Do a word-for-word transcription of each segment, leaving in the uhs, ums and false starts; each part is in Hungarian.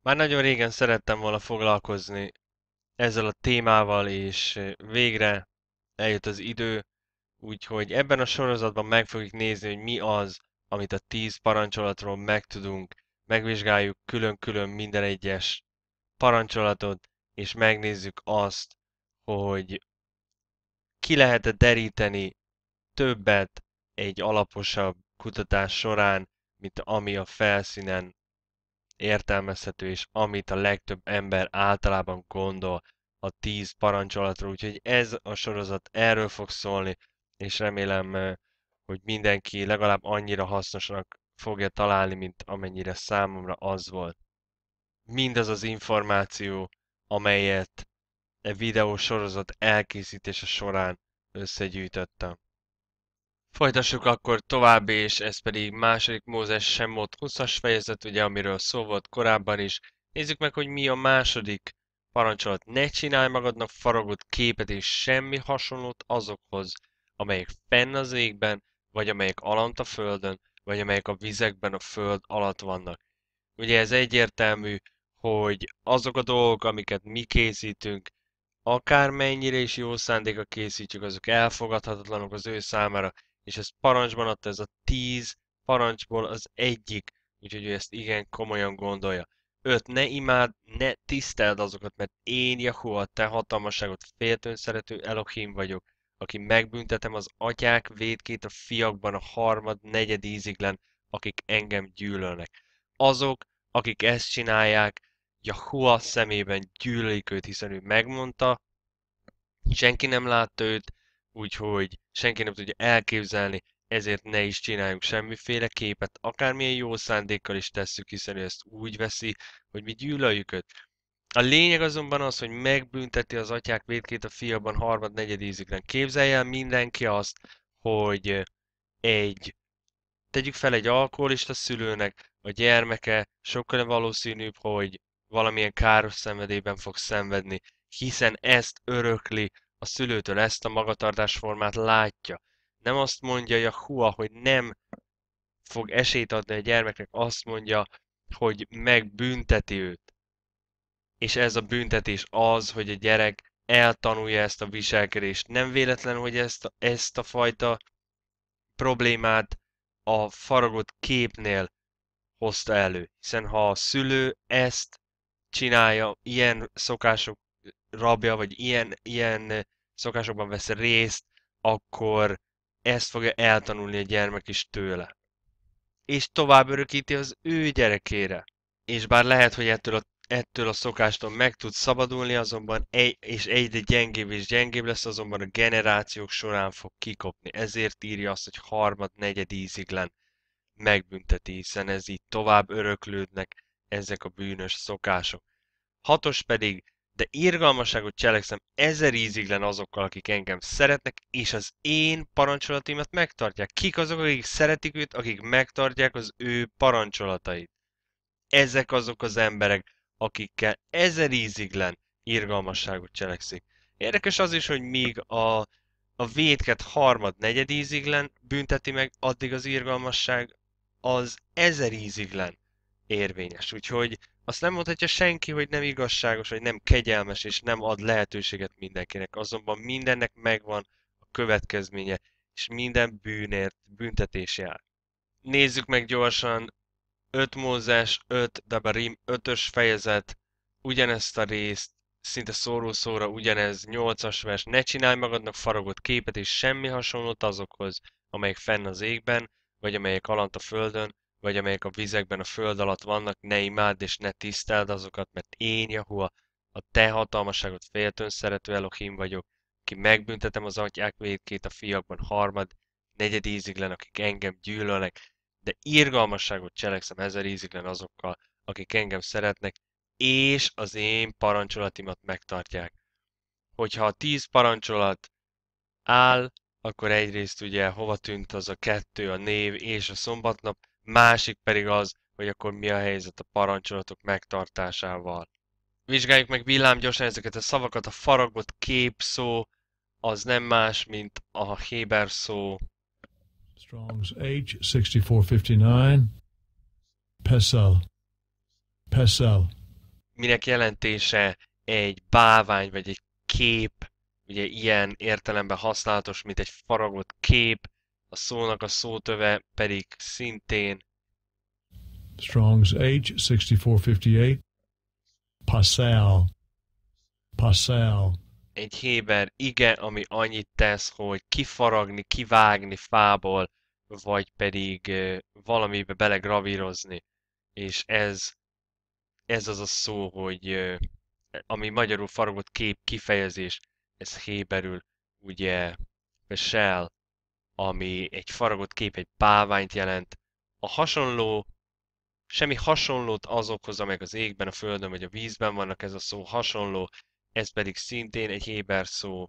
Már nagyon régen szerettem volna foglalkozni ezzel a témával, és végre eljött az idő, úgyhogy ebben a sorozatban meg fogjuk nézni, hogy mi az, amit a tíz parancsolatról megtudunk, megvizsgáljuk külön-külön minden egyes parancsolatot, és megnézzük azt, hogy ki lehet-e deríteni többet egy alaposabb kutatás során, mint ami a felszínen értelmezhető, és amit a legtöbb ember általában gondol a tíz parancsolatról. Úgyhogy ez a sorozat erről fog szólni, és remélem, hogy mindenki legalább annyira hasznosnak fogja találni, mint amennyire számomra az volt. Mindaz az információ, amelyet e videó sorozat elkészítése során összegyűjtöttem. Folytassuk akkor tovább, és ez pedig második Mózes Semmót huszas fejezet, ugye, amiről szó volt korábban is. Nézzük meg, hogy mi a második parancsolat. Ne csinálj magadnak faragott képet és semmi hasonlót azokhoz, amelyek fenn az égben, vagy amelyek alant a földön, vagy amelyek a vizekben a föld alatt vannak. Ugye ez egyértelmű, hogy azok a dolgok, amiket mi készítünk, akármennyire is jó szándéka készítjük, azok elfogadhatatlanok az ő számára, és ez parancsban adta, ez a tíz parancsból az egyik, úgyhogy ő ezt igen komolyan gondolja. Öt, ne imád, ne tiszteld azokat, mert én, Jahua, te hatalmasságot féltőn szerető Elohim vagyok, aki megbüntetem az atyák vétkét a fiakban a harmad, negyed íziglen, akik engem gyűlölnek. Azok, akik ezt csinálják, Jahua szemében gyűlölik őt, hiszen ő megmondta, senki nem látta őt, úgyhogy senki nem tudja elképzelni, ezért ne is csináljunk semmiféle képet, akármilyen jó szándékkal is tesszük, hiszen ő ezt úgy veszi, hogy mi gyűlöljük őt. A lényeg azonban az, hogy megbünteti az atyák vétkét a fiaban harmad, negyed íziglen. Képzelje el mindenki azt, hogy egy, tegyük fel egy alkoholista szülőnek, a gyermeke sokkal valószínűbb, hogy valamilyen káros szenvedélyben fog szenvedni, hiszen ezt örökli a szülőtől, ezt a magatartásformát látja. Nem azt mondja Jahua, hogy nem fog esélyt adni a gyermeknek, azt mondja, hogy megbünteti őt. És ez a büntetés az, hogy a gyerek eltanulja ezt a viselkedést. Nem véletlen, hogy ezt, a- ezt a fajta problémát a faragott képnél hozta elő. Hiszen ha a szülő ezt csinálja, ilyen szokások rabja, vagy ilyen, ilyen szokásokban vesz részt, akkor ezt fogja eltanulni a gyermek is tőle. És tovább örökíti az ő gyerekére. És bár lehet, hogy ettől a, ettől a szokástól meg tud szabadulni, azonban egy, és egyre gyengébb és gyengébb lesz, azonban a generációk során fog kikopni. Ezért írja azt, hogy harmad, negyed íziglen megbünteti, hiszen ez így tovább öröklődnek ezek a bűnös szokások. Hatos pedig, de irgalmasságot cselekszem ezer íziglen azokkal, akik engem szeretnek, és az én parancsolatimat megtartják. Kik azok, akik szeretik őt, akik megtartják az ő parancsolatait? Ezek azok az emberek, akikkel ezer íziglen irgalmasságot cselekszik. Érdekes az is, hogy míg a, a vétket harmad, negyed íziglen bünteti meg, addig az irgalmasság az ezer íziglen érvényes. Úgyhogy azt nem mondhatja senki, hogy nem igazságos, vagy nem kegyelmes, és nem ad lehetőséget mindenkinek. Azonban mindennek megvan a következménye, és minden bűnért büntetés jár. Nézzük meg gyorsan öt Mózes, öt Devarim, ötös fejezet, ugyanezt a részt, szinte szóró-szóra ugyanez, nyolcas vers, ne csinálj magadnak faragott képet és semmi hasonlót azokhoz, amelyek fenn az égben, vagy amelyek alant a földön, vagy amelyek a vizekben a föld alatt vannak, ne imádd és ne tiszteld azokat, mert én, Jahua, a te hatalmasságot féltőn szerető Elohim vagyok, ki megbüntetem az atyák vétkét a fiakban harmad, negyed íziglen, akik engem gyűlölnek, de irgalmasságot cselekszem ezer íziglen azokkal, akik engem szeretnek, és az én parancsolatimat megtartják. Hogyha a tíz parancsolat áll, akkor egyrészt ugye hova tűnt az a kettő, a név és a szombatnap, másik pedig az, hogy akkor mi a helyzet a parancsolatok megtartásával. Vizsgáljuk meg villámgyorsan ezeket a szavakat, a faragott kép szó, az nem más, mint a héber szó. Strong's H sixty-four fifty-nine. Pesel. Pesel. minek jelentése egy bálvány vagy egy kép, ugye ilyen értelemben használatos, mint egy faragott kép, a szónak a szótöve pedig szintén Strong's H, sixty-four fifty-eight. Pasal. Pasal. egy héber ige, ami annyit tesz, hogy kifaragni, kivágni fából, vagy pedig ö, valamibe belegravírozni. És ez, ez az a szó, hogy ö, ami magyarul faragott kép kifejezés, ez héberül ugye shell, ami egy faragott kép, egy bálványt jelent. A hasonló, semmi hasonlót azokhoz, amelyek az égben, a földön vagy a vízben vannak, ez a szó hasonló, ez pedig szintén egy héber szó.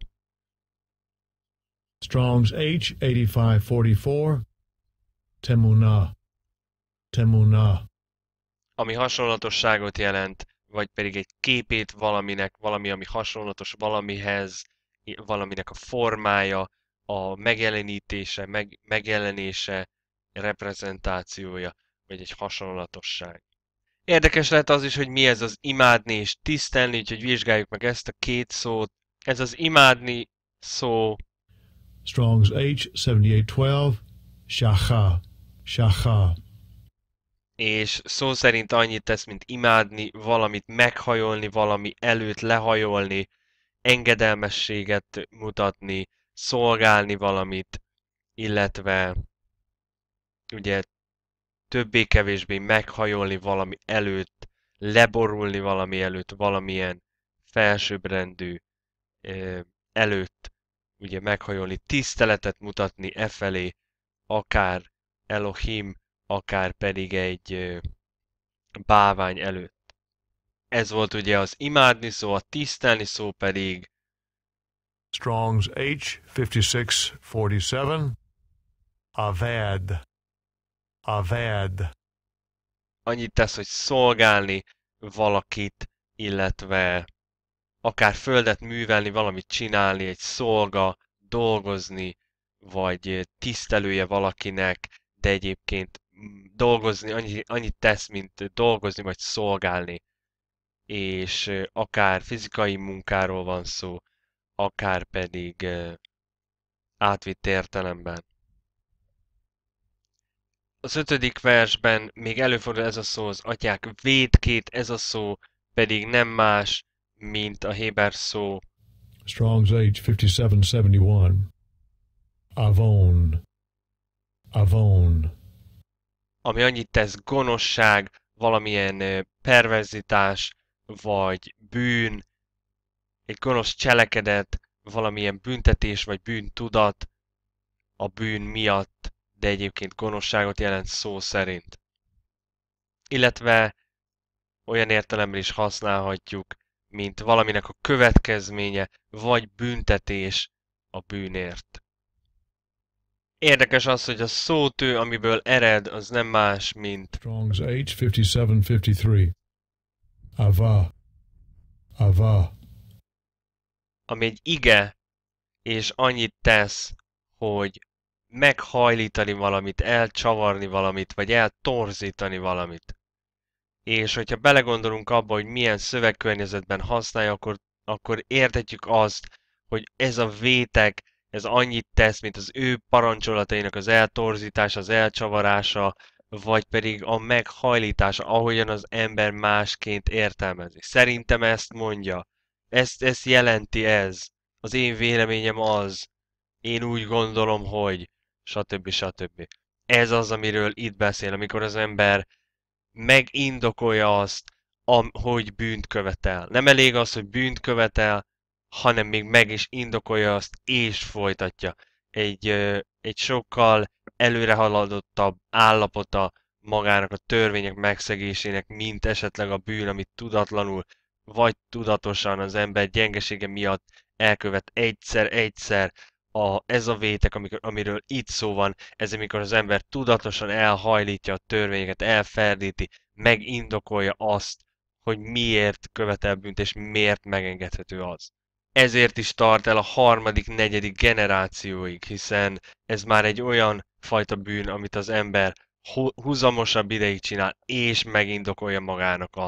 Strong's H, eighty-five forty-four. Temuna. Temuna. Ami hasonlatosságot jelent, vagy pedig egy képét valaminek, valami, ami hasonlatos valamihez, valaminek a formája, a megjelenítése, meg, megjelenése, reprezentációja, vagy egy hasonlatosság. Érdekes lehet az is, hogy mi ez az imádni és tisztelni, úgyhogy vizsgáljuk meg ezt a két szót. Ez az imádni szó Strong's H, seventy-eight twelve. Shacha. Shacha. és szó szerint annyit tesz, mint imádni, valamit meghajolni, valami előtt lehajolni, engedelmességet mutatni, szolgálni valamit, illetve ugye többé-kevésbé meghajolni valami előtt, leborulni valami előtt, valamilyen felsőbbrendű ö, előtt, ugye meghajolni, tiszteletet mutatni e felé, akár Elohim, akár pedig egy ö, bálvány előtt. Ez volt ugye az imádni szó, a tisztelni szó pedig Strong's H, fifty-six forty-seven. Aved. Aved. annyit tesz, hogy szolgálni valakit, illetve akár földet művelni, valamit csinálni, egy szolga, dolgozni, vagy tisztelője valakinek, de egyébként dolgozni, annyi, annyit tesz, mint dolgozni, vagy szolgálni. És akár fizikai munkáról van szó, akár pedig átvitt értelemben. Az ötödik versben még előfordul ez a szó, az atyák vétkét, ez a szó pedig nem más, mint a héber szó Strong's H, fifty-seven seventy-one. Avon. Avon. ami annyit tesz gonoszság, valamilyen perverzitás, vagy bűn, egy gonosz cselekedet, valamilyen büntetés vagy bűntudat a bűn miatt, de egyébként gonoszságot jelent szó szerint. Illetve olyan értelemben is használhatjuk, mint valaminek a következménye, vagy büntetés a bűnért. Érdekes az, hogy a szótő, amiből ered, az nem más, mint Strong's H, fifty-seven fifty-three. Ava. Ava. ami egy ige, és annyit tesz, hogy meghajlítani valamit, elcsavarni valamit, vagy eltorzítani valamit. És hogyha belegondolunk abba, hogy milyen szövegkörnyezetben használja, akkor, akkor értetjük azt, hogy ez a vétek, ez annyit tesz, mint az ő parancsolatainak az eltorzítása, az elcsavarása, vagy pedig a meghajlítása, ahogyan az ember másként értelmezi. Szerintem ezt mondja. Ezt, ezt jelenti ez. Az én véleményem az. Én úgy gondolom, hogy stb. Stb. Ez az, amiről itt beszél, amikor az ember megindokolja azt, am, hogy bűnt követel. Nem elég az, hogy bűnt követel, hanem még meg is indokolja azt, és folytatja. Egy, ö, egy sokkal előrehaladottabb állapota magának a törvények megszegésének, mint esetleg a bűn, amit tudatlanul vagy tudatosan az ember gyengesége miatt elkövet egyszer-egyszer. A, ez a vétek, amikor, amiről itt szó van, ez amikor az ember tudatosan elhajlítja a törvényeket, elferdíti, megindokolja azt, hogy miért követel bűnt, és miért megengedhető az. Ezért is tart el a harmadik, negyedik generációig, hiszen ez már egy olyan fajta bűn, amit az ember húzamosabb ideig csinál, és megindokolja magának azt,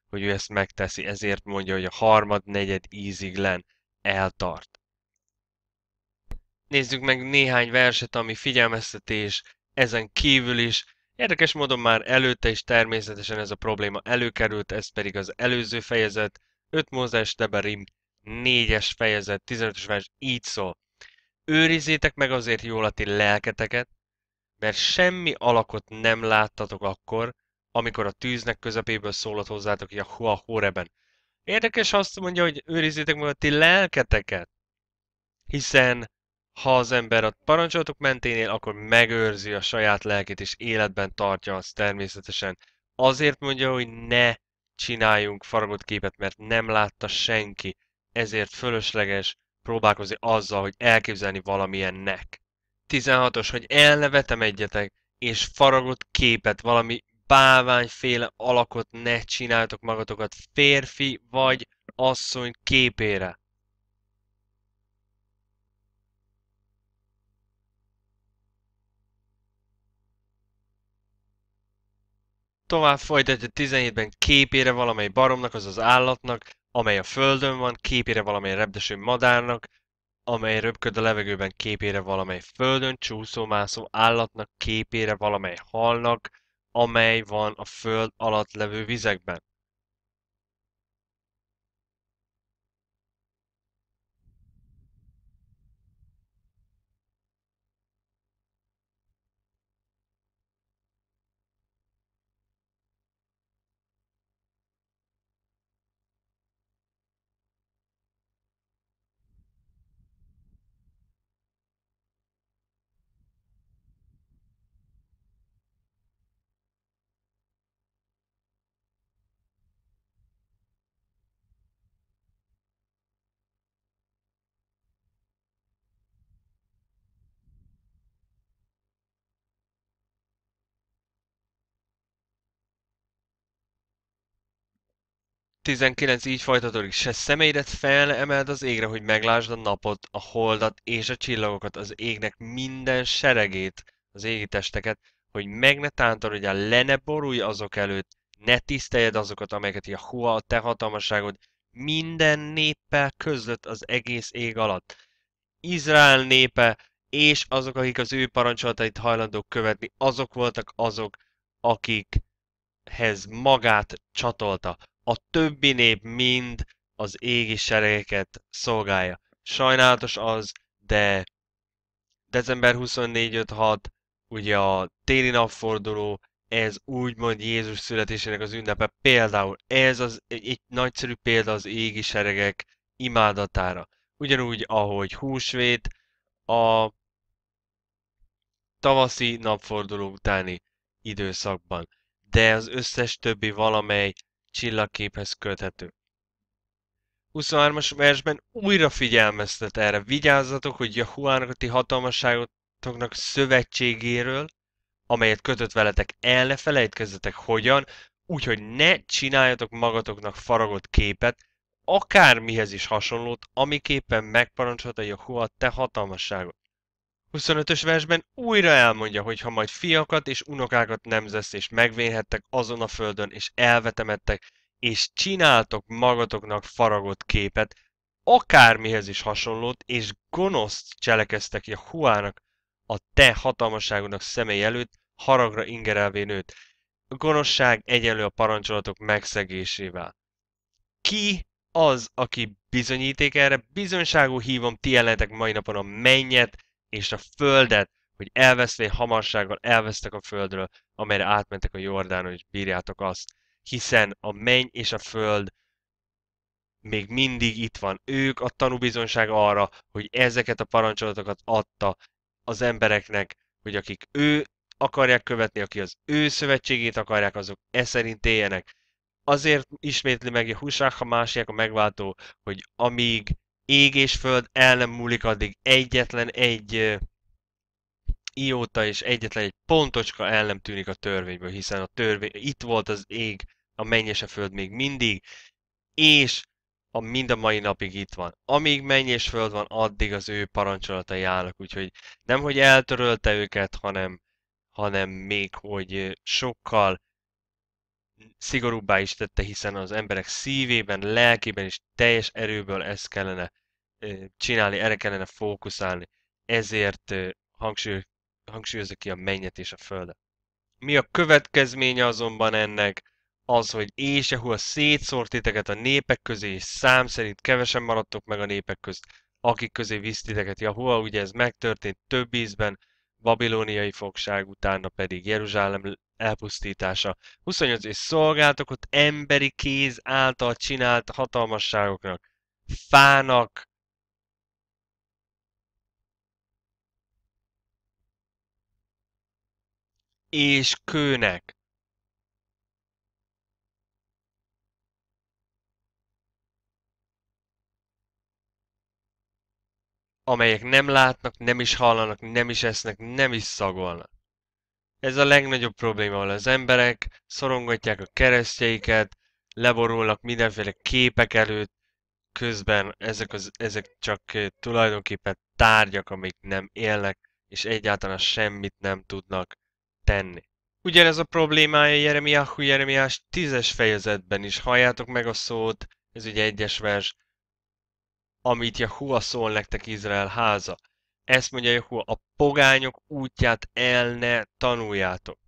hogy ő ezt megteszi, ezért mondja, hogy a harmad, negyed ízig len eltart. Nézzük meg néhány verset, ami figyelmeztetés, ezen kívül is. Érdekes módon már előtte is természetesen ez a probléma előkerült, ez pedig az előző fejezet, öt Mózes Devarim négyes fejezet, tizenötös vers így szól. Őrizzétek meg azért jól a ti lelketeket, mert semmi alakot nem láttatok akkor, amikor a tűznek közepéből szólott hozzátok Jahua Horeben. Érdekes azt mondja, hogy őrizzétek meg a ti lelketeket, hiszen ha az ember a parancsolatok mentén él, akkor megőrzi a saját lelkét és életben tartja azt természetesen. Azért mondja, hogy ne csináljunk faragott képet, mert nem látta senki, ezért fölösleges próbálkozni azzal, hogy elképzelni valamilyennek. tizenhatos, hogy el ne vetemedjetek, és faragott képet, valami bálványféle alakot ne csináljatok magatokat férfi vagy asszony képére. Tovább folytatja tizenhétben képére valamely baromnak, azaz állatnak, amely a földön van, képére valamely repdeső madárnak, amely röpköd a levegőben, képére valamely földön csúszómászó állatnak, képére valamely halnak, amely van a föld alatt levő vizekben. tizenkilenc így folytatódik, se szemeidet fel emeld az égre, hogy meglásd a napot, a holdat és a csillagokat, az égnek minden seregét, az égi testeket, hogy meg ne tántorodjál, le ne borulj azok előtt, ne tiszteljed azokat, amelyeket Jahua, a te hatalmasságod minden néppel közlött az egész ég alatt. Izrael népe és azok, akik az ő parancsolatait hajlandók követni, azok voltak azok, akikhez magát csatolta. A többi nép mind az égi seregeket szolgálja. Sajnálatos az, de december huszonnégy öt-hat, ugye a téli napforduló, ez úgymond Jézus születésének az ünnepe. Például ez az egy nagyszerű példa az égi seregek imádatára. Ugyanúgy, ahogy húsvét, a tavaszi napforduló utáni időszakban, de az összes többi valamely csillagképhez köthető. huszonhármas versben újra figyelmeztet erre. Vigyázzatok, hogy Jahuának a ti hatalmasságotoknak szövetségéről, amelyet kötött veletek, el ne felejtkezzetek hogyan, úgyhogy ne csináljatok magatoknak faragott képet, akármihez is hasonlót, amiképpen megparancsolta Jahua te hatalmasságot. huszonötös versben újra elmondja, hogy ha majd fiakat és unokákat nemzesz, és megvénhettek azon a földön, és elvetemettek, és csináltok magatoknak faragott képet, akármihez is hasonlót, és gonoszt cselekeztek Jahuának, a te hatalmasságodnak személy előtt, haragra ingerelvén őt. A gonoszság egyenlő a parancsolatok megszegésével. Ki az, aki bizonyíték erre? Bizonyságú hívom ti ellenetek mai napon a mennyet és a földet, hogy elveszvén hamarsággal elvesztek a földről, amelyre átmentek a Jordánon, és bírjátok azt. Hiszen a menny és a föld még mindig itt van. Ők a tanúbizonyság arra, hogy ezeket a parancsolatokat adta az embereknek, hogy akik ő akarják követni, aki az ő szövetségét akarják, azok e szerint éljenek. Azért ismétli meg a Husák, a másik a megváltó, hogy amíg ég és föld el nem múlik, addig egyetlen egy ióta és egyetlen egy pontocska el nem tűnik a törvényből, hiszen a törvény, itt volt az ég, a menny és a föld még mindig, és a mind a mai napig itt van. Amíg menny és föld van, addig az ő parancsolatai állnak, úgyhogy nem, hogy eltörölte őket, hanem, hanem még, hogy sokkal szigorúbbá is tette, hiszen az emberek szívében, lelkében és teljes erőből ezt kellene csinálni, erre kellene fókuszálni. Ezért hangsúly, hangsúlyozza ki a mennyet és a földet. Mi a következménye azonban ennek? Az, hogy Ésehua szétszórt titeket a népek közé, és szám szerint kevesen maradtok meg a népek közt, akik közé visz titeket Jahua. Ugye ez megtörtént több ízben, babilóniai fogság, utána pedig Jeruzsálem elpusztítása. huszonnyolc és szolgáltok ott emberi kéz által csinált hatalmasságoknak, fának, és kőnek. Amelyek nem látnak, nem is hallanak, nem is esznek, nem is szagolnak. Ez a legnagyobb probléma, ahol az emberek szorongatják a keresztjeiket, leborulnak mindenféle képek előtt, közben ezek, az, ezek csak tulajdonképpen tárgyak, amik nem élnek, és egyáltalán semmit nem tudnak tenni. Ugyanez a problémája Jeremiáhu Jeremiás tízes fejezetben is. Halljátok meg a szót, ez ugye egyes vers, amit Jahua szól nektek, Izrael háza. Ezt mondja Jahua, a pogányok útját el ne tanuljátok.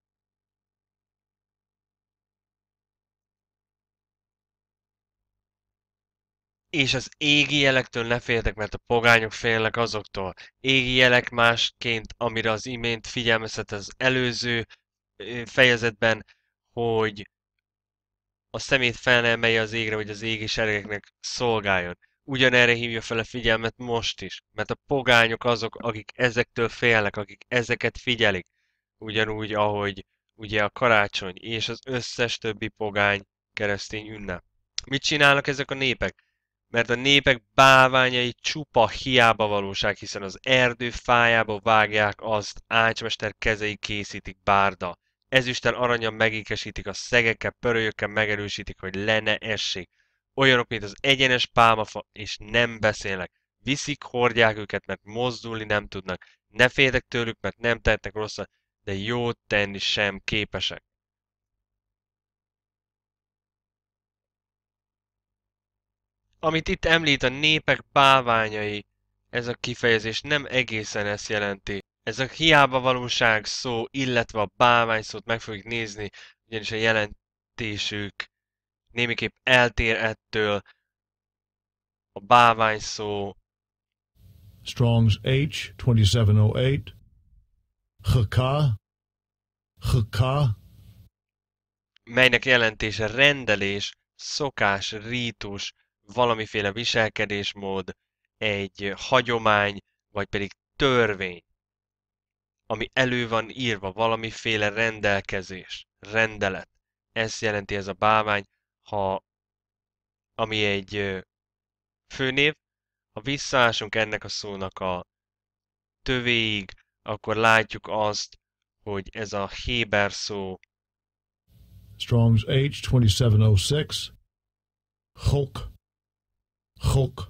És az égi jelektől ne féltek, mert a pogányok félnek azoktól. Égi jelek másként, amire az imént figyelmeztet az előző fejezetben, hogy a szemét fel ne emelje az égre, hogy az égi seregeknek szolgáljon. Ugyanerre hívja fel a figyelmet most is, mert a pogányok azok, akik ezektől félnek, akik ezeket figyelik. Ugyanúgy, ahogy ugye a karácsony és az összes többi pogány keresztény ünnep. Mit csinálnak ezek a népek? Mert a népek bálványai csupa hiába valóság, hiszen az erdő fájába vágják azt, ácsmester kezei készítik bárda. Ezüstel aranyan megékesítik, a szegekkel, pörölyökkel megerősítik, hogy le ne essék. Olyanok, mint az egyenes pálmafa, és nem beszélnek. Viszik, hordják őket, mert mozdulni nem tudnak. Ne féltek tőlük, mert nem tehetnek rosszat, de jót tenni sem képesek. Amit itt említ a népek bálványai, ez a kifejezés nem egészen ezt jelenti. Ez a hiába valóság szó, illetve a bálvány szót meg fogjuk nézni, ugyanis a jelentésük némiképp eltér ettől. A bálvány szó Strong's H twenty-seven oh eight. Chaka. Chaka. melynek jelentése rendelés, szokás, rítus, valamiféle viselkedésmód, egy hagyomány, vagy pedig törvény, ami elő van írva, valamiféle rendelkezés, rendelet. Ezt jelenti ez a bálvány, ha, ami egy főnév. Ha visszaásunk ennek a szónak a tövéig, akkor látjuk azt, hogy ez a héber szó Strong's H twenty-seven oh six. Chok. Chok.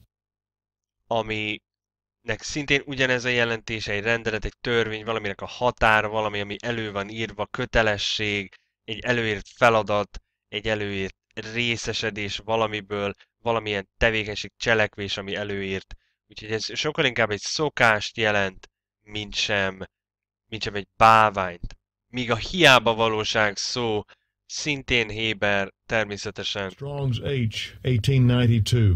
aminek szintén ugyanez a jelentése, egy rendelet, egy törvény, valaminek a határa, valami, ami elő van írva, kötelesség, egy előírt feladat, egy előírt részesedés valamiből, valamilyen tevékenység, cselekvés, ami előírt. Úgyhogy ez sokkal inkább egy szokást jelent, mint sem, mint sem egy bálványt. Míg a hiába valóság szó szintén héber, természetesen Strong's H eighteen ninety-two.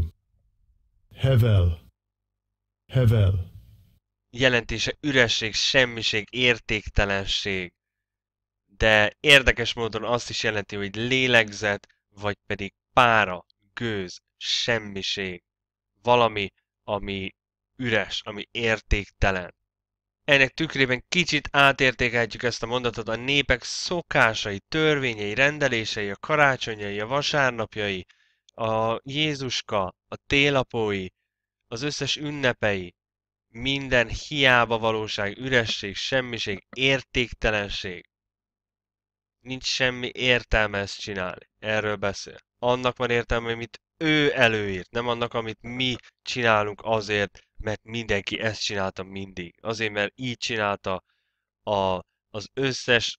Hevel. Hevel. jelentése üresség, semmiség, értéktelenség. De érdekes módon azt is jelenti, hogy lélegzet, vagy pedig pára, gőz, semmiség. Valami, ami üres, ami értéktelen. Ennek tükrében kicsit átértékelhetjük ezt a mondatot, a népek szokásai, törvényei, rendelései, a karácsonyai, a vasárnapjai, a Jézuska, a télapói, az összes ünnepei, minden hiába valóság, üresség, semmiség, értéktelenség. Nincs semmi értelme ezt csinálni. Erről beszél. Annak van értelme, amit ő előírt, nem annak, amit mi csinálunk azért, mert mindenki ezt csinálta mindig. Azért, mert így csinálta a, az összes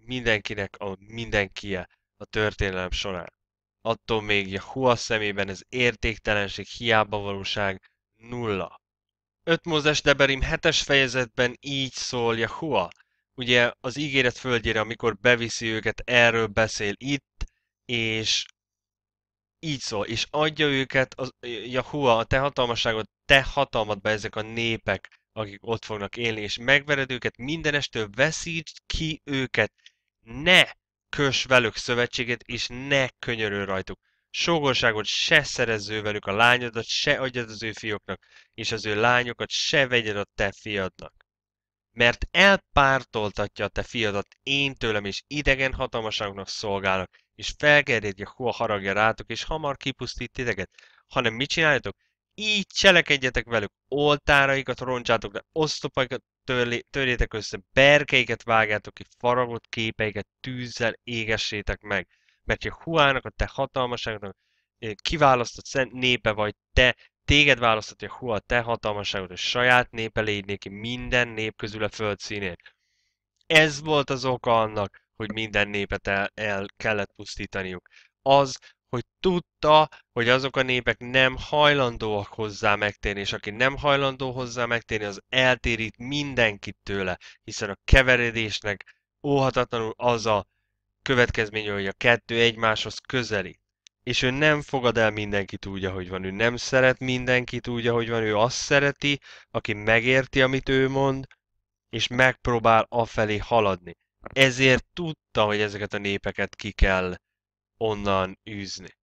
mindenkinek a mindenkie a történelem során. Attól még Jahua szemében ez értéktelenség, hiába valóság, nulla. öt Mózes Deberim hetes fejezetben így szól Jahua. Ugye az ígéret földjére, amikor beviszi őket, erről beszél itt, és így szól, és adja őket, az, Jahua, a te hatalmasságod, te hatalmadba ezek a népek, akik ott fognak élni, és megvered őket mindenestől, veszítsd ki őket, ne kös velük szövetséget, és ne könyörül rajtuk. Sógorságot se szerezző velük a lányodat, se adjad az ő fióknak, és az ő lányokat se vegyed a te fiadnak. Mert elpártoltatja a te fiadat én tőlem, és idegen hatalmasságoknak szolgálnak, és felgerjed Jahua haragja rátok, és hamar kipusztít titeket. Hanem mit csináljatok? Így cselekedjetek velük, oltáraikat roncsátok le, oszlopaikat törjétek össze, berkeiket vágjátok ki, faragott képeiket tűzzel égessétek meg. Mert Jahuának, a te hatalmasságnak kiválasztott szent népe vagy te, téged választott Jahua, a te hatalmasságod, a saját népe légy néki minden nép közül a föld színén. Ez volt az oka annak, hogy minden népet el, el kellett pusztítaniuk. Az, hogy tudta, hogy azok a népek nem hajlandóak hozzá megtérni, és aki nem hajlandó hozzá megtérni, az eltérít mindenkit tőle, hiszen a keveredésnek óhatatlanul az a következménye, hogy a kettő egymáshoz közelít. És ő nem fogad el mindenkit úgy, ahogy van. Ő nem szeret mindenkit úgy, ahogy van. Ő azt szereti, aki megérti, amit ő mond, és megpróbál afelé haladni. Ezért tudta, hogy ezeket a népeket ki kell onnan űzni.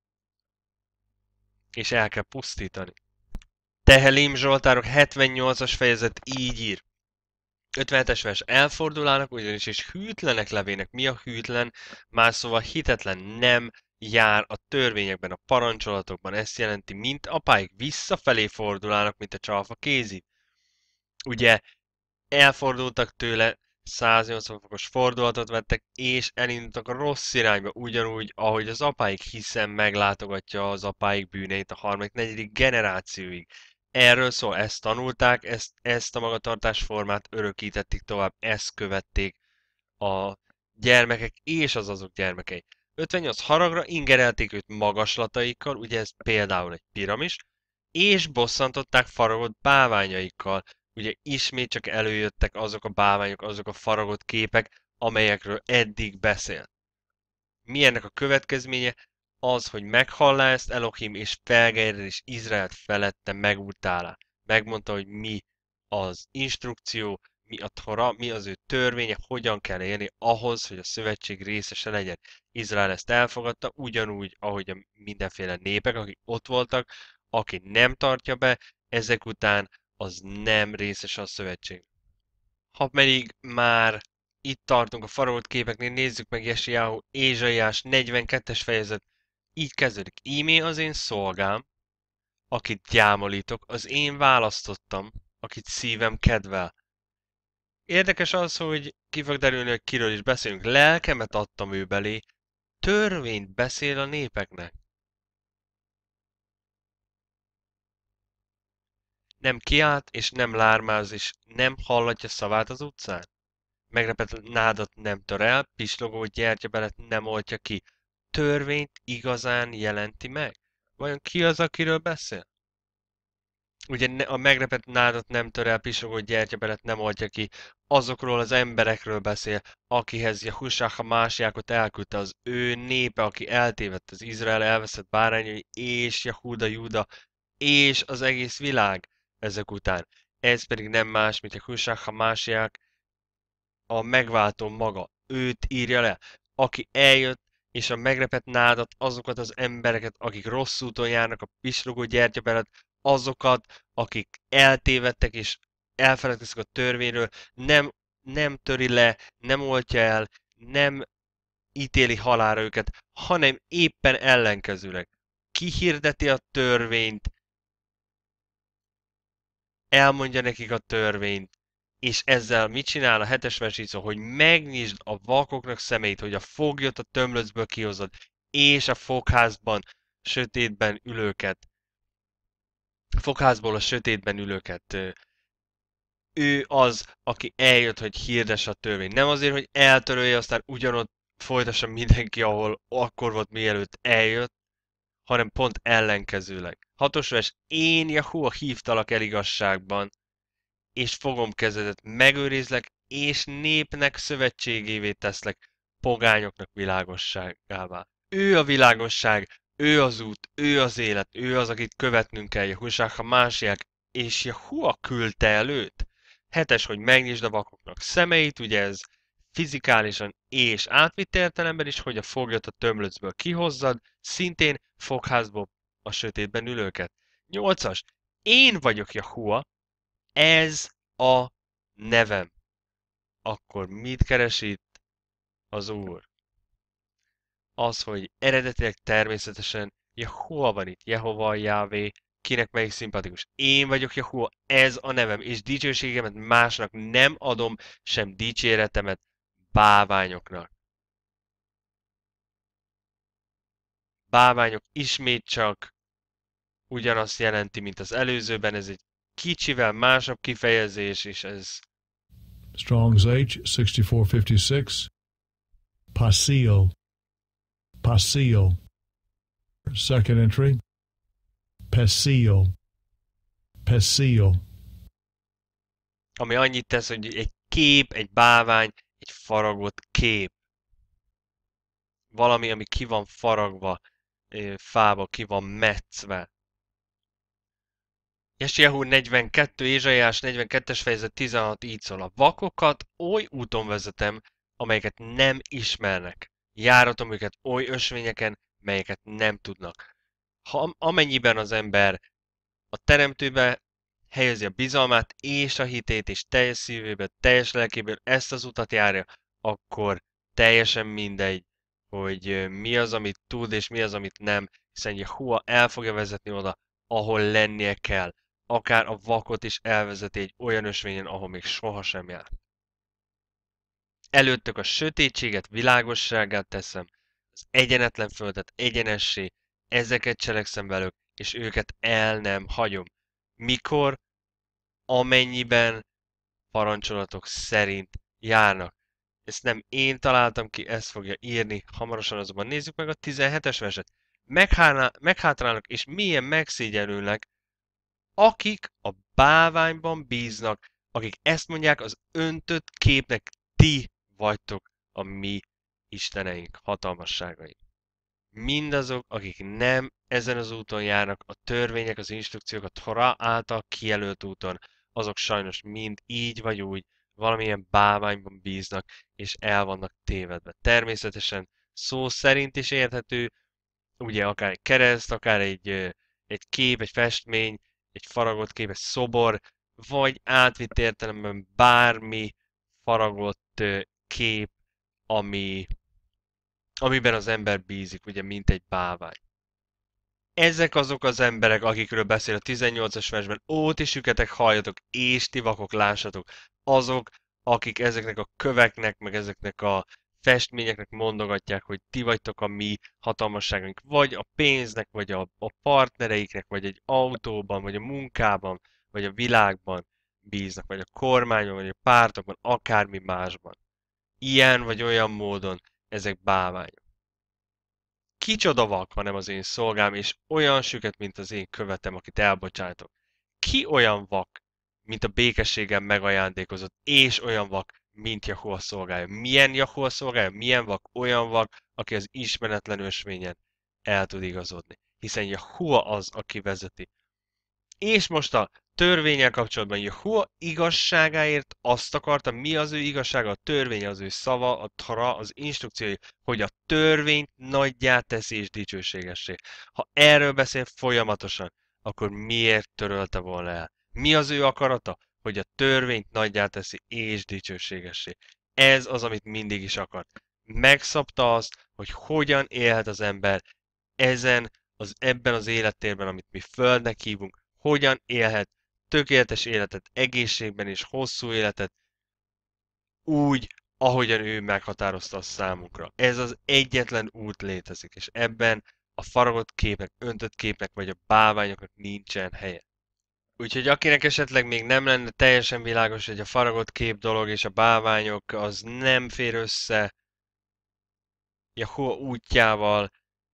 És el kell pusztítani. Tehelim Zsoltárok hetvennyolcas fejezet így ír. ötvenhetes vers. Elfordulának ugyanis, és hűtlenek levének. Mi a hűtlen? Más szóval hitetlen, nem jár a törvényekben, a parancsolatokban. Ezt jelenti, mint apáik visszafelé fordulának, mint a csalfa kézi. Ugye elfordultak tőle, száznyolcvan fokos fordulatot vettek, és elindultak a rossz irányba, ugyanúgy, ahogy az apáik, hiszen meglátogatja az apáik bűneit a harmadik, negyedik generációig. Erről szól, ezt tanulták, ezt, ezt a magatartásformát örökítették tovább, ezt követték a gyermekek és az azok gyermekei. ötvennyolc haragra ingerelték őt magaslataikkal, ugye ez például egy piramis, és bosszantották faragott bálványaikkal. Ugye ismét csak előjöttek azok a bálványok, azok a faragott képek, amelyekről eddig beszélt. Mi ennek a következménye? Az, hogy meghallá ezt Elohim, és felgered, és Izraelt felette megutálá. Megmondta, hogy mi az instrukció, mi a Tora, mi az ő törvénye, hogyan kell élni ahhoz, hogy a szövetség részese legyen. Izrael ezt elfogadta, ugyanúgy, ahogy a mindenféle népek, akik ott voltak, aki nem tartja be, ezek után az nem részes a szövetség. Ha pedig már itt tartunk a faraót képeknél, nézzük meg Jesiáhu Ézsaiás negyvenkettes fejezet. Így kezdődik. Ímé az én szolgám, akit gyámolítok, az én választottam, akit szívem kedvel. Érdekes az, hogy ki fog derülni, hogy kiről is beszélünk. Lelkemet adtam ő belé, törvényt beszél a népeknek. Nem kiált és nem lármáz, és nem hallatja szavát az utcán. Megrepett nádat nem tör el, pislogó gyertyabelet nem oltja ki. Törvényt igazán jelenti meg? Vajon ki az, akiről beszél? Ugye a megrepett nádat nem tör el, pislogó gyertyabelet nem oltja ki. Azokról az emberekről beszél, akihez Jahushua Másiákot elküldte, az ő népe, aki eltévedt, az Izrael elveszett bárányai, és Jahuda, Júda, és az egész világ ezek után. Ez pedig nem más, mint Jahushua Másiák, a megváltó maga. Őt írja le, aki eljött, és a megrepett nádat, azokat az embereket, akik rossz úton járnak, a pislogó gyertyabelet, azokat, akik eltévedtek és elfeledkeztek a törvényről, nem, nem töri le, nem oltja el, nem ítéli halálra őket, hanem éppen ellenkezőleg. Kihirdeti a törvényt, elmondja nekik a törvényt, és ezzel mit csinál a hetes vers így szól, hogy megnyisd a vakoknak szemeit, hogy a foglyot a tömlöcből kihozod, és a fogházban, sötétben ülőket, a fogházból a sötétben ülőket ő az, aki eljött, hogy hirdesse a törvény. Nem azért, hogy eltörölje, aztán ugyanott folytassa mindenki, ahol akkor volt, mielőtt eljött, hanem pont ellenkezőleg. Hatos vers, én Jahua hívtalak el igazságban, és fogom kezedet, megőrizlek, és népnek szövetségévé teszlek, pogányoknak világosságává. Ő a világosság, ő az út, ő az élet, ő az, akit követnünk kell, Jahuság, ha másiák, és Jahua küldte el őt. Hetes, hogy megnyisd a vakoknak szemeit, ugye ez fizikálisan és átvitt értelemben is, hogy a foglyot a tömlöcből kihozzad, szintén fogházból a sötétben ülőket. Nyolcas, én vagyok Jahua, ez a nevem. Akkor mit keres itt az Úr? Az, hogy eredetileg természetesen Jehova van itt, Jehova, Jávé, kinek melyik szimpatikus. Én vagyok Jehova, ez a nevem, és dicsőségemet másnak nem adom, sem dicséretemet báványoknak. Báványok ismét csak ugyanazt jelenti, mint az előzőben, ez egy kicsivel másabb kifejezés, és ez Strong's H, sixty-four fifty-six. Pasil. Pasil. Second entry. Pesil. Pesil. ami annyit tesz, hogy egy kép, egy bávány, egy faragott kép. Valami, ami ki van faragva, fába, ki van metszve. Jesjehu negyvenkettő, Ézsaiás negyvenkettes fejezet tizenhat így szól. A vakokat oly úton vezetem, amelyeket nem ismernek. Járatom őket oly ösvényeken, melyeket nem tudnak. Ha amennyiben az ember a teremtőbe helyezi a bizalmát és a hitét, és teljes szívéből, teljes lelkéből ezt az utat járja, akkor teljesen mindegy, hogy mi az, amit tud, és mi az, amit nem, hiszen Jehova el fogja vezetni oda, ahol lennie kell. Akár a vakot is elvezeti egy olyan ösvényen, ahol még sohasem járt. Előttök a sötétséget világosságát teszem, az egyenetlen földet egyenessé, ezeket cselekszem velük, és őket el nem hagyom. Mikor? Amennyiben parancsolatok szerint járnak. Ezt nem én találtam ki, ezt fogja írni. Hamarosan azonban nézzük meg a tizenhetes verset. Meghátrálnak és milyen megszégyenülnek, akik a báványban bíznak, akik ezt mondják, az öntött képnek ti vagytok a mi isteneink, hatalmasságaink. Mindazok, akik nem ezen az úton járnak, a törvények, az instrukciók, a Torah által kijelölt úton, azok sajnos mind így vagy úgy valamilyen báványban bíznak, és el vannak tévedve. Természetesen szó szerint is érthető, ugye akár egy kereszt, akár egy, egy kép, egy festmény, egy faragott kép, egy szobor, vagy átvitt értelemben bármi faragott kép, ami amiben az ember bízik, ugye, mint egy bávány. Ezek azok az emberek, akikről beszél a tizennyolcas versben, ó, ti süketek, halljatok, és ti vakok lássatok. Azok, akik ezeknek a köveknek, meg ezeknek a festményeknek mondogatják, hogy ti vagytok a mi hatalmasságunk, vagy a pénznek, vagy a, a partnereiknek, vagy egy autóban, vagy a munkában, vagy a világban bíznak, vagy a kormányon, vagy a pártokban, akármi másban. Ilyen vagy olyan módon ezek báványok. Kicsoda vak, hanem az én szolgám, és olyan süket, mint az én követem, akit elbocsájtok. Ki olyan vak, mint a békességem megajándékozott, és olyan vak, mint Jahua szolgája. Milyen Jahua szolgája? Milyen vak? Olyan vak, aki az ismeretlen ösvényen el tud igazodni. Hiszen Jahua az, aki vezeti. És most a törvénnyel kapcsolatban Jehova igazságáért azt akarta, mi az ő igazsága, a törvény, az ő szava, a Torah, az instrukciói, hogy a törvényt nagyjá teszi és dicsőségessé. Ha erről beszél folyamatosan, akkor miért törölte volna el? Mi az ő akarata? Hogy a törvényt nagyjá teszi és dicsőségessé. Ez az, amit mindig is akart. Megszabta azt, hogy hogyan élhet az ember ezen, az, ebben az élettérben, amit mi földnek hívunk, hogyan élhet tökéletes életet, egészségben és hosszú életet, úgy, ahogyan ő meghatározta a számunkra. Ez az egyetlen út létezik, és ebben a faragott képnek, öntött képnek, vagy a báványoknak nincsen helye. Úgyhogy akinek esetleg még nem lenne teljesen világos, hogy a faragott kép dolog és a bálványok az nem fér össze Jahua útjával,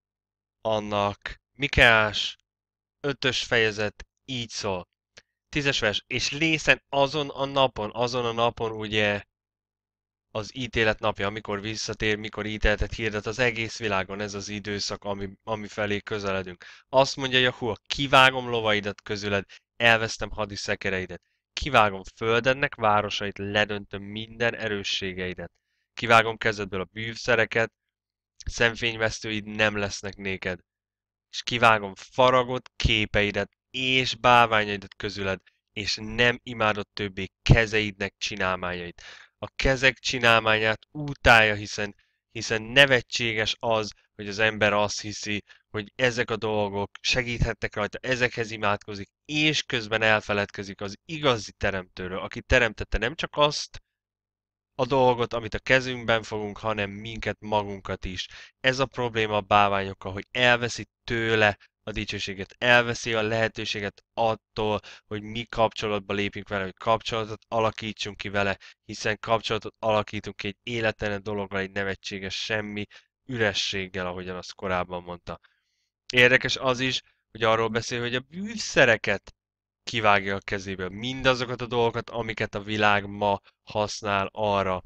annak Mikeás ötös fejezet így szól. Tízes vers, és lészen azon a napon, azon a napon ugye az ítélet napja, amikor visszatér, mikor ítéletet hirdet az egész világon, ez az időszak, ami, ami felé közeledünk. Azt mondja Jahua, kivágom lovaidat közüled, elvesztem hadiszekereidet. Kivágom földednek városait, ledöntöm minden erősségeidet. Kivágom kezedből a bűvszereket, szemfényvesztőid nem lesznek néked. És kivágom faragott képeidet és bálványaidat közüled, és nem imádott többé kezeidnek csinálmányait. A kezek csinálmányát utálja, hiszen, hiszen nevetséges az, hogy az ember azt hiszi, hogy ezek a dolgok segíthetnek rajta, ezekhez imádkozik, és közben elfeledkezik az igazi teremtőről, aki teremtette nem csak azt a dolgot, amit a kezünkben fogunk, hanem minket magunkat is. Ez a probléma a bálványokkal, hogy elveszi tőle a dicsőséget, elveszi a lehetőséget attól, hogy mi kapcsolatba lépjünk vele, hogy kapcsolatot alakítsunk ki vele, hiszen kapcsolatot alakítunk ki egy élettelen dologgal, egy nevetséges semmi ürességgel, ahogyan azt korábban mondta. Érdekes az is, hogy arról beszél, hogy a bűvszereket kivágja a kezéből. Mindazokat a dolgokat, amiket a világ ma használ arra,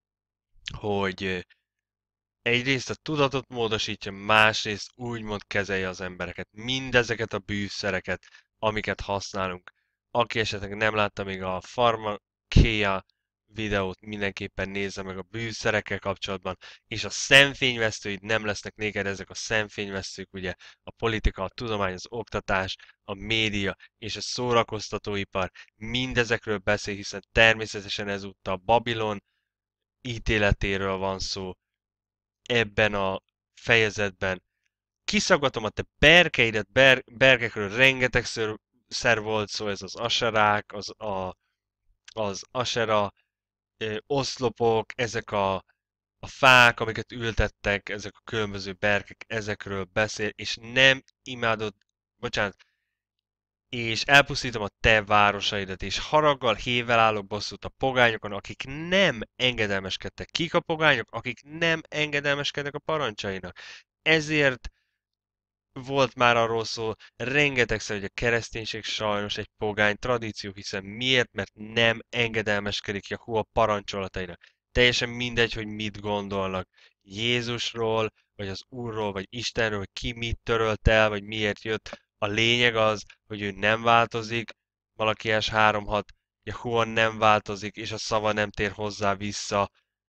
hogy egyrészt a tudatot módosítja, másrészt úgymond kezelje az embereket. Mindezeket a bűvszereket, amiket használunk. Aki esetleg nem látta még a Pharmakeia videót, mindenképpen nézze meg a bűvszerekkel kapcsolatban, és a szemfényvesztőid nem lesznek néked, ezek a szemfényvesztők, ugye a politika, a tudomány, az oktatás, a média és a szórakoztatóipar, mindezekről beszél, hiszen természetesen ezúttal Babilon ítéletéről van szó ebben a fejezetben. Kiszaggatom a te berkeidet, ber, berkekről rengetegszer szer volt szó, ez az aserák, az, a, az asera ö, oszlopok, ezek a, a fák, amiket ültettek, ezek a különböző berkek, ezekről beszél, és nem imádod, bocsánat, és elpusztítom a te városaidat, és haraggal, hével állok bosszút a pogányokon, akik nem engedelmeskedtek. Kik a pogányok? Akik nem engedelmeskednek a parancsainak. Ezért volt már arról szó rengetegszer, hogy a kereszténység sajnos egy pogány tradíció, hiszen miért? Mert nem engedelmeskedik Jahua parancsolatainak. Teljesen mindegy, hogy mit gondolnak Jézusról, vagy az Úrról, vagy Istenről, hogy ki mit törölt el, vagy miért jött. A lényeg az, hogy ő nem változik, Malakiás három hat, Jahua nem változik, és a szava nem tér hozzá vissza.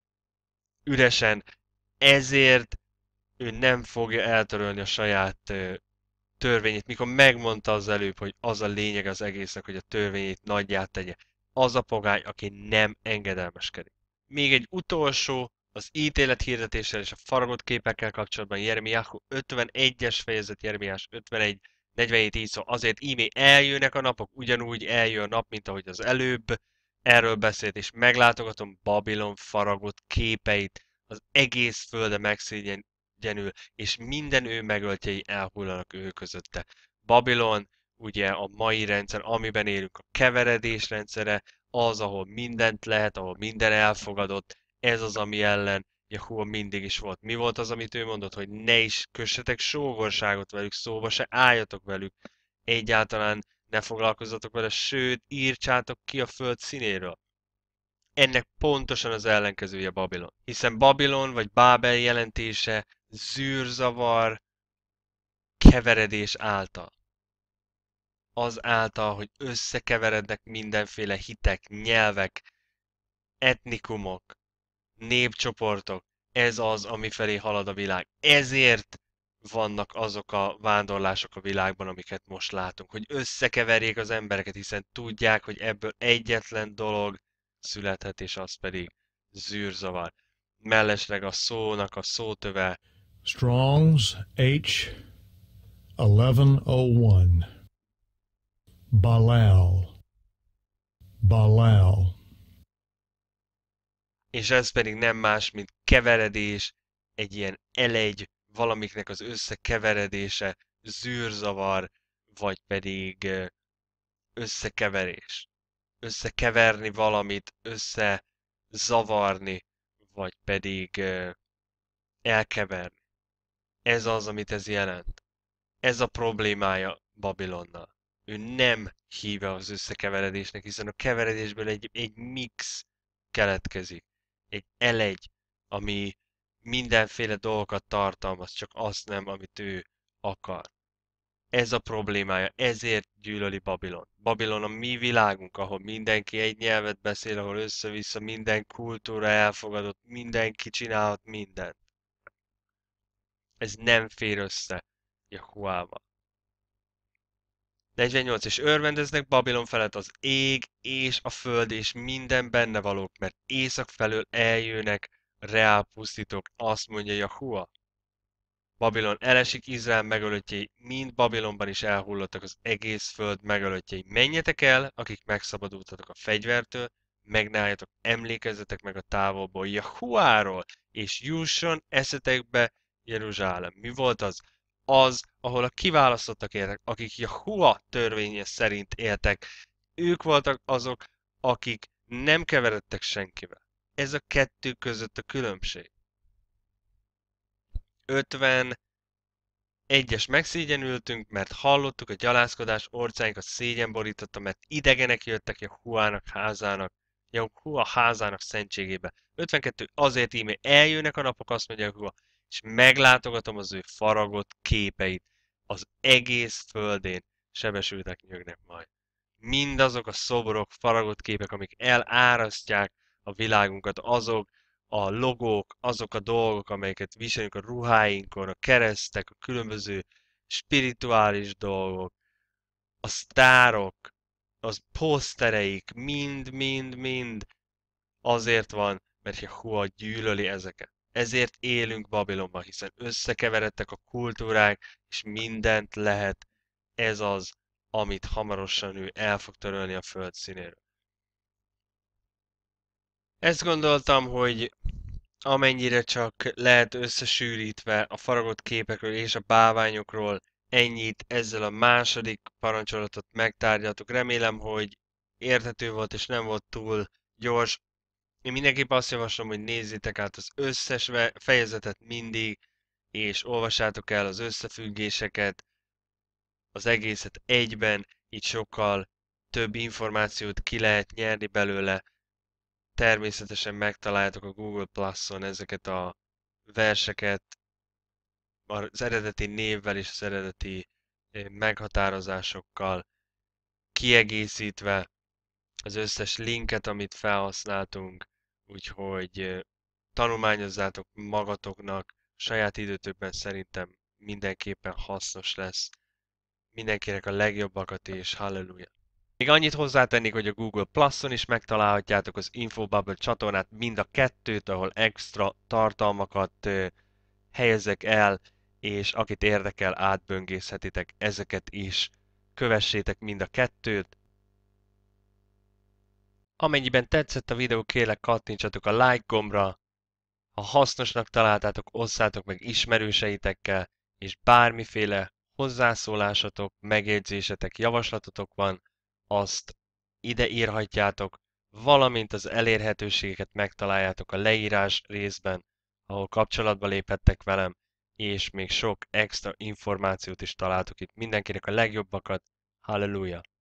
Üresen ezért ő nem fogja eltörölni a saját ö, törvényét, mikor megmondta az előbb, hogy az a lényeg az egésznek, hogy a törvényét nagyját tegye. Az a pogány, aki nem engedelmeskedik. Még egy utolsó, az ítélet hirdetéssel és a faragott képekkel kapcsolatban Jeremiáhu ötvenegyes fejezet, Jeremiás ötvenegy negyvenhét így szól, azért ímé eljönnek a napok, ugyanúgy eljön a nap, mint ahogy az előbb erről beszélt, és meglátogatom Babilon faragott képeit, az egész földe megszégyenül, és minden ő megöltjei elhullanak ő közötte. Babilon, ugye a mai rendszer, amiben élünk, a keveredés rendszere, az, ahol mindent lehet, ahol minden elfogadott, ez az, ami ellen Jahua mindig is volt. Mi volt az, amit ő mondott, hogy ne is kössetek sógorságot velük, szóba se álljatok velük, egyáltalán ne foglalkozzatok vele, sőt, írtsátok ki a föld színéről. Ennek pontosan az ellenkezője Babilon. Hiszen Babilon vagy Bábel jelentése zűrzavar, keveredés által. Az által, hogy összekeverednek mindenféle hitek, nyelvek, etnikumok, népcsoportok. Ez az, ami felé halad a világ. Ezért vannak azok a vándorlások a világban, amiket most látunk, hogy összekeverjék az embereket, hiszen tudják, hogy ebből egyetlen dolog születhet, és az pedig zűrzavar. Mellesleg a szónak a szótöve Strong's H eleven oh one. Balal. Balal. és ez pedig nem más, mint keveredés, egy ilyen elegy, valamiknek az összekeveredése, zűrzavar, vagy pedig összekeverés. Összekeverni valamit, összezavarni, vagy pedig ö, elkeverni. Ez az, amit ez jelent. Ez a problémája Babilonnal. Ő nem híve az összekeveredésnek, hiszen a keveredésből egy, egy mix keletkezik. Egy elegy, ami mindenféle dolgokat tartalmaz, csak azt nem, amit ő akar. Ez a problémája, ezért gyűlöli Babilon. Babilon a mi világunk, ahol mindenki egy nyelvet beszél, ahol össze-vissza minden kultúra elfogadott, mindenki csinálhat mindent. Ez nem fér össze Jahuával. negyvennyolc és örvendeznek Babilon felett az ég és a föld és minden benne valók, mert észak felől eljönnek reál pusztítók, azt mondja Jahua. Babilon elesik, Izrael megölöttjei, mind Babilonban is elhullottak az egész föld megölöttjei. Menjetek el, akik megszabadultatok a fegyvertől, meg ne álljatok, emlékezzetek meg a távolból Jahuáról, és jusson eszetekbe Jeruzsálem. Mi volt az? Az, ahol a kiválasztottak éltek, akik Jahua törvénye szerint éltek. Ők voltak azok, akik nem keveredtek senkivel. Ez a kettő között a különbség. ötven Egyes megszégyenültünk, mert hallottuk a gyalázkodás, orcáinkat szégyen borította, mert idegenek jöttek Jahuának házának, Jahua házának szentségébe. ötvenkettő Azért íme eljönnek a napok, azt mondja Jahua, és meglátogatom az ő faragott képeit. Az egész földén sebesültek nyögnek majd. Mindazok a szobrok, faragott képek, amik elárasztják a világunkat, azok, a logók, azok a dolgok, amelyeket viselünk a ruháinkon, a keresztek, a különböző spirituális dolgok, a sztárok, az posztereik, mind-mind-mind azért van, mert Jahua gyűlöli ezeket. Ezért élünk Babilonban, hiszen összekeveredtek a kultúrák, és mindent lehet. Ez az, amit hamarosan ő el fog törölni a föld színéről. Ezt gondoltam, hogy amennyire csak lehet összesűrítve a faragott képekről és a bálványokról, ennyit ezzel a második parancsolatot megtárgyaltuk. Remélem, hogy érthető volt és nem volt túl gyors. Én mindenképp azt javaslom, hogy nézzétek át az összes fejezetet mindig, és olvassátok el az összefüggéseket, az egészet egyben, így sokkal több információt ki lehet nyerni belőle. Természetesen megtaláljátok a Google Plus-on ezeket a verseket az eredeti névvel és az eredeti meghatározásokkal kiegészítve az összes linket, amit felhasználtunk, úgyhogy tanulmányozzátok magatoknak, saját időtökben szerintem mindenképpen hasznos lesz. Mindenkinek a legjobbakat és halleluja! Még annyit hozzátennék, hogy a Google Plus-on is megtalálhatjátok az Infobubble csatornát, mind a kettőt, ahol extra tartalmakat ö, helyezek el, és akit érdekel, átböngészhetitek ezeket is. Kövessétek mind a kettőt. Amennyiben tetszett a videó, kérlek kattintsatok a like gombra. Ha hasznosnak találtátok, osszátok meg ismerőseitekkel, és bármiféle hozzászólásatok, megjegyzésetek, javaslatotok van, azt ide írhatjátok, valamint az elérhetőségeket megtaláljátok a leírás részben, ahol kapcsolatba léphettek velem, és még sok extra információt is találtok itt. Mindenkinek a legjobbakat, halleluja!